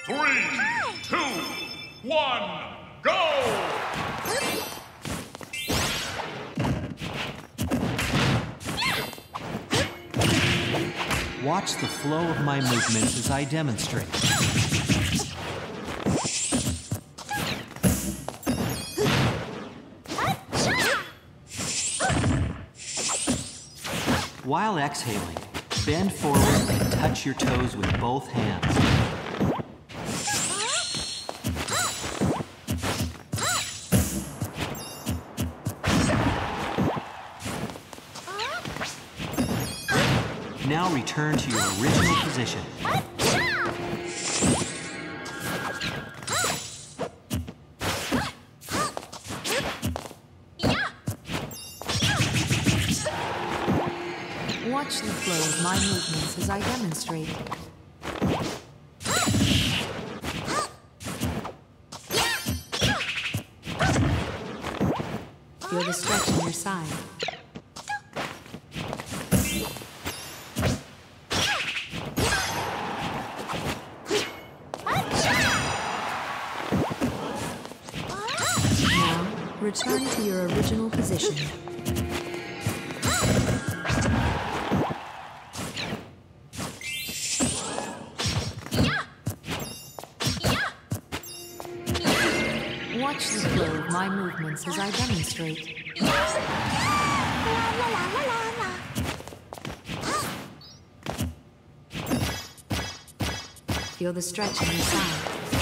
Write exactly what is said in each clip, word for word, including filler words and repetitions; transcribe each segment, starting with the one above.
Three, two, one, go! Watch the flow of my movements as I demonstrate. While exhaling, bend forward and touch your toes with both hands. Now return to your original position. Watch the flow of my movements as I demonstrate. Feel the stretch in your side. Return to your original position. Watch the flow of my movements as I demonstrate. Feel the stretch in your side.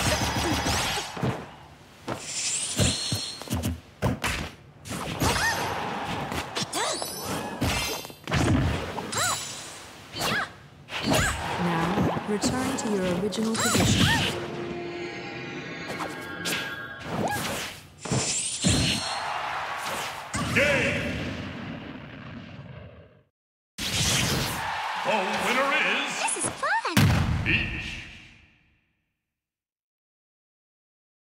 Return to your original position. Game! Both